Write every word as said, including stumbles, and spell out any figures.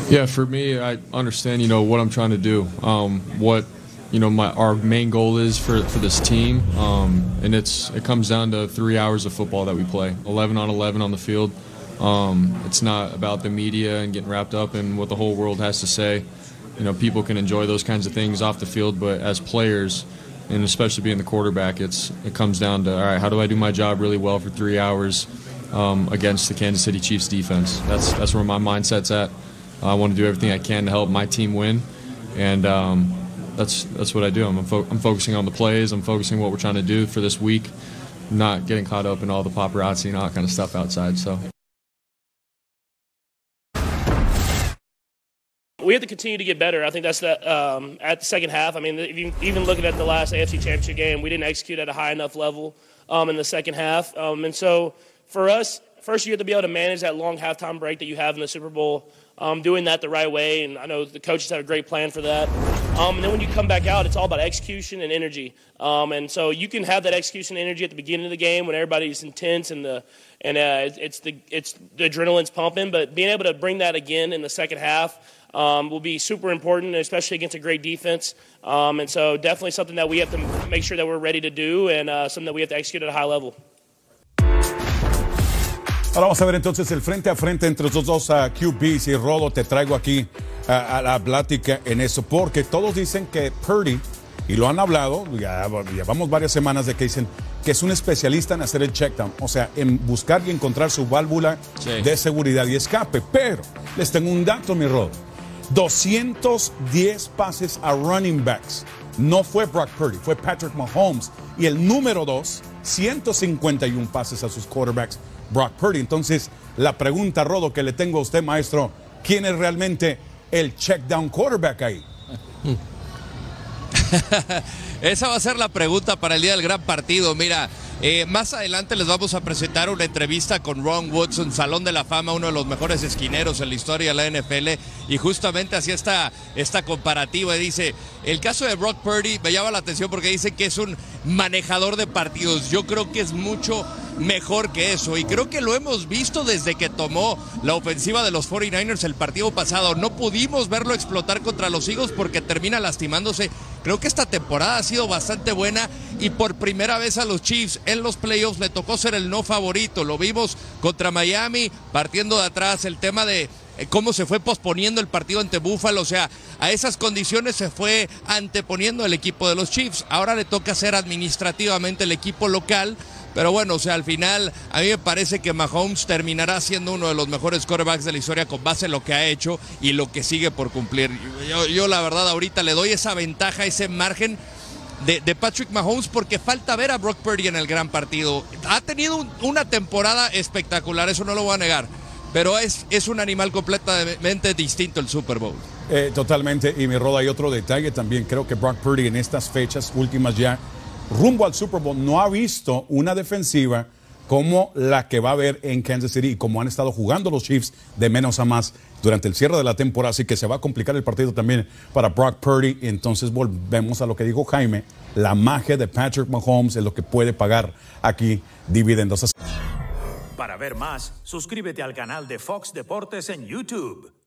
Yeah, for me, I understand, you know, what I'm trying to do, um, what, you know, my our main goal is for, for this team, um, and it's it comes down to three hours of football that we play, eleven on eleven on the field. Um, it's not about the media and getting wrapped up in what the whole world has to say. You know, people can enjoy those kinds of things off the field, but as players, and especially being the quarterback, it's it comes down to, all right, how do I do my job really well for three hours um, against the Kansas City Chiefs defense? That's that's where my mindset's at. I want to do everything I can to help my team win, and um, that's that's what I do. I'm fo I'm focusing on the plays. I'm focusing on what we're trying to do for this week, not getting caught up in all the paparazzi and all that kind of stuff outside. So. We have to continue to get better. I think that's the, um, at the second half. I mean, if you, even looking at the last A F C Championship game, we didn't execute at a high enough level um, in the second half. Um, and so for us, first you have to be able to manage that long halftime break that you have in the Super Bowl, um, doing that the right way. And I know the coaches have a great plan for that. Um, and then when you come back out, it's all about execution and energy. Um, and so you can have that execution and energy at the beginning of the game when everybody's intense and the and uh, it's the it's the adrenaline's pumping. But being able to bring that again in the second half um, will be super important, especially against a great defense. Um, and so definitely something that we have to make sure that we're ready to do, and uh, something that we have to execute at a high level. Ahora vamos a ver entonces el frente a frente entre los dos uh, Q Bs, y Rodo, te traigo aquí uh, a la plática en eso, porque todos dicen que Purdy, y lo han hablado, ya llevamos varias semanas de que dicen que es un especialista en hacer el checkdown, o sea, en buscar y encontrar su válvula sí. de seguridad y escape. Pero les tengo un dato, mi Rodo, doscientos diez pases a running backs. No fue Brock Purdy, fue Patrick Mahomes. Y el número dos, ciento cincuenta y uno pases a sus quarterbacks, Brock Purdy. Entonces, la pregunta, Rodo, que le tengo a usted, maestro, ¿quién es realmente el check down quarterback ahí? Esa va a ser la pregunta para el día del gran partido. Mira, eh, más adelante les vamos a presentar una entrevista con Ron Woodson, Salón de la Fama, uno de los mejores esquineros en la historia de la N F L, y justamente hacía esta, esta comparativa y dice, el caso de Brock Purdy me llama la atención porque dice que es un manejador de partidos. Yo creo que es mucho mejor que eso, y creo que lo hemos visto desde que tomó la ofensiva de los cuarenta y nueve ers el partido pasado. No pudimos verlo explotar contra los Eagles porque termina lastimándose. Creo que esta temporada ha sido bastante buena, y por primera vez a los Chiefs en los playoffs le tocó ser el no favorito. Lo vimos contra Miami partiendo de atrás, el tema de cómo se fue posponiendo el partido ante Buffalo, o sea, a esas condiciones se fue anteponiendo el equipo de los Chiefs. Ahora le toca ser administrativamente el equipo local, pero bueno, o sea, al final a mí me parece que Mahomes terminará siendo uno de los mejores quarterbacks de la historia con base en lo que ha hecho y lo que sigue por cumplir. Yo, yo la verdad ahorita le doy esa ventaja, ese margen de, de Patrick Mahomes, porque falta ver a Brock Purdy en el gran partido. Ha tenido un, una temporada espectacular, eso no lo voy a negar, pero es, es un animal completamente distinto el Super Bowl. Eh, totalmente, y mi Roda, hay otro detalle también. Creo que Brock Purdy en estas fechas últimas ya, rumbo al Super Bowl, no ha visto una defensiva como la que va a haber en Kansas City y como han estado jugando los Chiefs de menos a más durante el cierre de la temporada, así que se va a complicar el partido también para Brock Purdy. Entonces volvemos a lo que dijo Jaime, la magia de Patrick Mahomes es lo que puede pagar aquí dividendos. Para ver más, suscríbete al canal de Fox Deportes en YouTube.